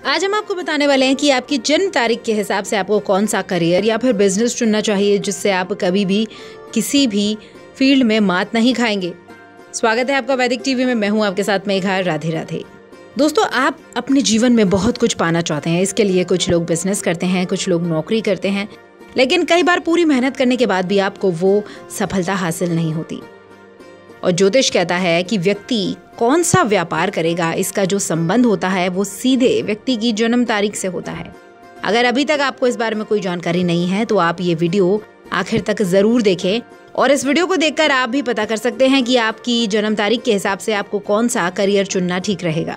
आज हम आपको बताने वाले हैं कि आपकी जन्म तारीख के हिसाब से आपको कौन सा करियर या फिर बिजनेस चुनना चाहिए जिससे आप कभी भी किसी भी फील्ड में मात नहीं खाएंगे। स्वागत है आपका वैदिक टीवी में। मैं हूं आपके साथ मेघा। राधे राधे। दोस्तों, आप अपने जीवन में बहुत कुछ पाना चाहते हैं। इसके लिए कुछ लोग बिजनेस करते हैं, कुछ लोग नौकरी करते हैं, लेकिन कई बार पूरी मेहनत करने के बाद भी आपको वो सफलता हासिल नहीं होती। और ज्योतिष कहता है कि व्यक्ति कौन सा व्यापार करेगा, इसका जो संबंध होता है वो सीधे व्यक्ति की जन्म तारीख से होता है। अगर अभी तक आपको इस बारे में कोई जानकारी नहीं है तो आप ये वीडियो आखिर तक जरूर देखें और इस वीडियो को देखकर आप भी पता कर सकते हैं कि आपकी जन्म तारीख के हिसाब से आपको कौन सा करियर चुनना ठीक रहेगा।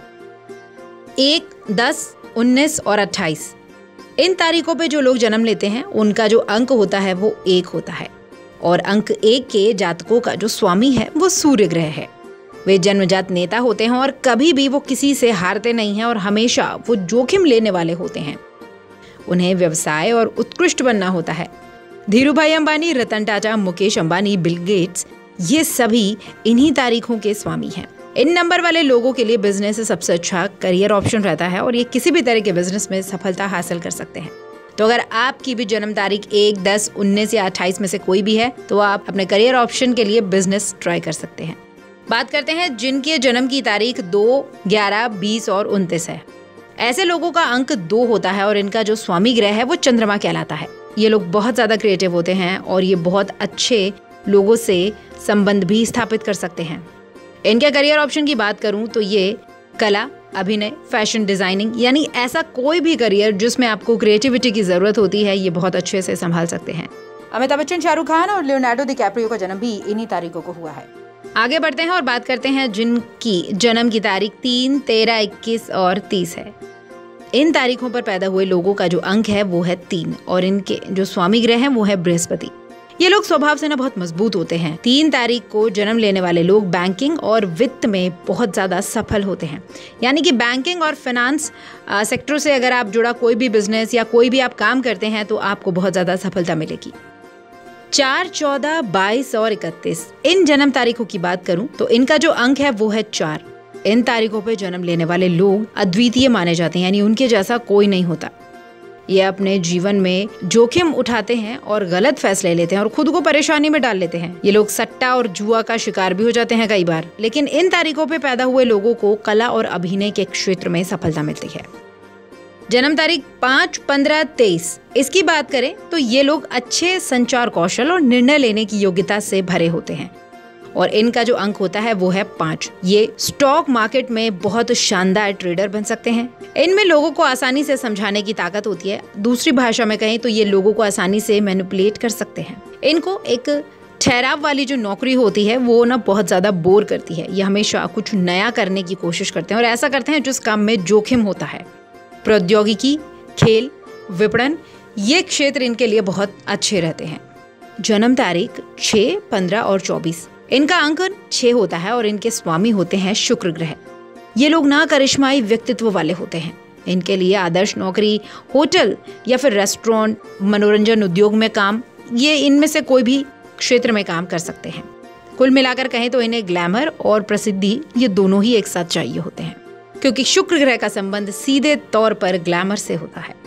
1, 10, 19 और 28 इन तारीखों पे जो लोग जन्म लेते हैं उनका जो अंक होता है वो 1 होता है और अंक 1 के जातकों का जो स्वामी है वो सूर्य ग्रह है। वे जन्मजात नेता होते हैं और कभी भी वो किसी से हारते नहीं हैं और हमेशा वो जोखिम लेने वाले होते हैं। उन्हें व्यवसाय और उत्कृष्ट बनना होता है। धीरूभाई अंबानी, रतन टाटा, मुकेश अंबानी, बिल गेट्स, ये सभी इन्हीं तारीखों के स्वामी हैं। इन नंबर वाले लोगों के लिए बिजनेस सबसे अच्छा करियर ऑप्शन रहता है और ये किसी भी तरह के बिजनेस में सफलता हासिल कर सकते हैं। तो अगर आपकी भी जन्म तारीख 1, 10, 19 या 28 में से कोई भी है तो आप अपने करियर ऑप्शन के लिए बिजनेस ट्राई कर सकते हैं। बात करते हैं जिनके जन्म की तारीख 2, 11, 20 और 29 है। ऐसे लोगों का अंक 2 होता है और इनका जो स्वामी ग्रह है वो चंद्रमा कहलाता है। ये लोग बहुत ज्यादा क्रिएटिव होते हैं और ये बहुत अच्छे लोगों से संबंध भी स्थापित कर सकते हैं। इनके करियर ऑप्शन की बात करूं तो ये कला, अभिनय, फैशन डिजाइनिंग यानी ऐसा कोई भी करियर जिसमें आपको क्रिएटिविटी की जरूरत होती है ये बहुत अच्छे से संभाल सकते हैं। अमिताभ बच्चन, शाहरुख खान और लियोनार्डो डिकैप्रियो का जन्म भी इन्हीं तारीखों को हुआ है। आगे बढ़ते हैं और बात करते हैं जिनकी जन्म की तारीख 3, 13, 21 और 30 है। इन तारीखों पर पैदा हुए लोगों का जो अंक है वो है 3 और इनके जो स्वामी ग्रह है वो है बृहस्पति। ये लोग स्वभाव से बहुत मजबूत होते हैं। 3 तारीख को जन्म लेने वाले लोग बैंकिंग और वित्त में बहुत ज्यादा सफल होते हैं। यानी कि बैंकिंग और फाइनेंस सेक्टर से अगर आप जुड़ा कोई भी बिजनेस या कोई भी आप काम करते हैं तो आपको बहुत ज्यादा सफलता मिलेगी। 4, 14, 22 और 31 इन जन्म तारीखों की बात करूं तो इनका जो अंक है वो है 4। इन तारीखों पे जन्म लेने वाले लोग अद्वितीय माने जाते हैं, यानी उनके जैसा कोई नहीं होता। ये अपने जीवन में जोखिम उठाते हैं और गलत फैसले लेते हैं और खुद को परेशानी में डाल लेते हैं। ये लोग सट्टा और जुआ का शिकार भी हो जाते हैं कई बार। लेकिन इन तारीखों पे पैदा हुए लोगों को कला और अभिनय के क्षेत्र में सफलता मिलती है। जन्म तारीख 5, 15, 23 इसकी बात करें तो ये लोग अच्छे संचार कौशल और निर्णय लेने की योग्यता से भरे होते हैं और इनका जो अंक होता है वो है 5। ये स्टॉक मार्केट में बहुत शानदार ट्रेडर बन सकते हैं। इनमें लोगों को आसानी से समझाने की ताकत होती है। दूसरी भाषा में कहें तो ये लोगों को आसानी से मैनिपुलेट कर सकते हैं। इनको एक ठहराव वाली जो नौकरी होती है वो बहुत ज्यादा बोर करती है। ये हमेशा कुछ नया करने की कोशिश करते हैं और ऐसा करते हैं जिस काम में जोखिम होता है। प्रौद्योगिकी, खेल, विपणन ये क्षेत्र इनके लिए बहुत अच्छे रहते हैं। जन्म तारीख 6, 15 और 24 इनका अंक 6 होता है और इनके स्वामी होते हैं शुक्र ग्रह। ये लोग करिश्माई व्यक्तित्व वाले होते हैं। इनके लिए आदर्श नौकरी होटल या फिर रेस्टोरेंट, मनोरंजन उद्योग में काम, ये इनमें से कोई भी क्षेत्र में काम कर सकते हैं। कुल मिलाकर कहें तो इन्हें ग्लैमर और प्रसिद्धि ये दोनों ही एक साथ चाहिए होते हैं क्योंकि शुक्र ग्रह का संबंध सीधे तौर पर ग्लैमर से होता है।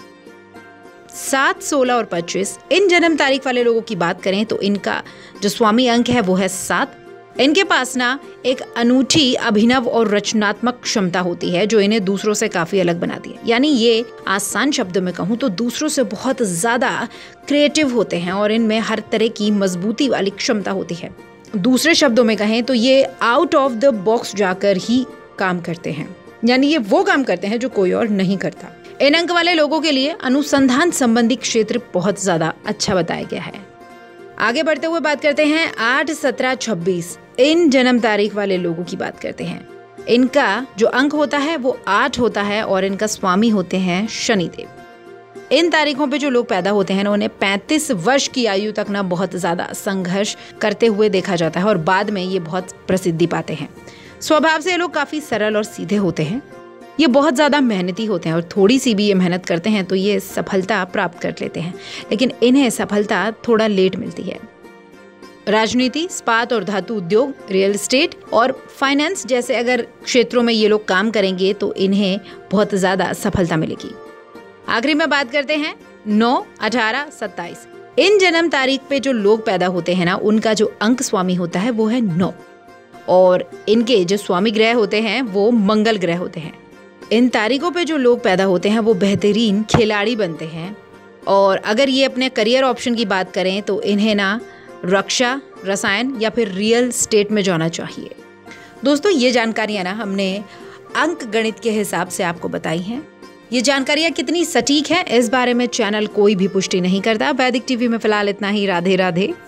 7, 16 और 25 इन जन्म तारीख वाले लोगों की बात करें तो इनका जो स्वामी अंक है वो है 7। इनके पास एक अनूठी अभिनव और रचनात्मक क्षमता होती है जो इन्हें दूसरों से काफी अलग बनाती है। यानी ये आसान शब्दों में कहूँ तो दूसरों से बहुत ज्यादा क्रिएटिव होते हैं और इनमें हर तरह की मजबूती वाली क्षमता होती है। दूसरे शब्दों में कहें तो ये आउट ऑफ द बॉक्स जाकर ही काम करते हैं, यानी ये वो काम करते हैं जो कोई और नहीं करता। इन अंक वाले लोगों के लिए अनुसंधान संबंधी क्षेत्र बहुत ज्यादा अच्छा बताया गया है। आगे बढ़ते हुए बात करते हैं 8, 17, 26 इन जन्म तारीख वाले लोगों की बात करते हैं। इनका जो अंक होता है वो 8 होता है और इनका स्वामी होते हैं शनिदेव। इन तारीखों पे जो लोग पैदा होते हैं उन्हें 35 वर्ष की आयु तक बहुत ज्यादा संघर्ष करते हुए देखा जाता है और बाद में ये बहुत प्रसिद्धि पाते हैं। स्वभाव से ये लोग काफी सरल और सीधे होते हैं। ये बहुत ज़्यादा मेहनती होते हैं और थोड़ी सी भी ये मेहनत करते हैं तो ये सफलता प्राप्त कर लेते हैं, लेकिन इन्हें सफलता थोड़ा लेट मिलती है। राजनीति, इस्पात और धातु उद्योग, रियल एस्टेट और फाइनेंस जैसे अगर क्षेत्रों में ये लोग काम करेंगे तो इन्हें बहुत ज्यादा सफलता मिलेगी। आखिरी में बात करते हैं 9, 18, 27। इन जन्म तारीख पे जो लोग पैदा होते हैं ना, उनका जो अंक स्वामी होता है वो है 9 और इनके जो स्वामी ग्रह होते हैं वो मंगल ग्रह होते हैं। इन तारीखों पे जो लोग पैदा होते हैं वो बेहतरीन खिलाड़ी बनते हैं और अगर ये अपने करियर ऑप्शन की बात करें तो इन्हें ना रक्षा, रसायन या फिर रियल एस्टेट में जाना चाहिए। दोस्तों, ये जानकारियां ना हमने अंक गणित के हिसाब से आपको बताई हैं। ये जानकारियां कितनी सटीक हैं इस बारे में चैनल कोई भी पुष्टि नहीं करता। वैदिक टीवी में फिलहाल इतना ही। राधे राधे।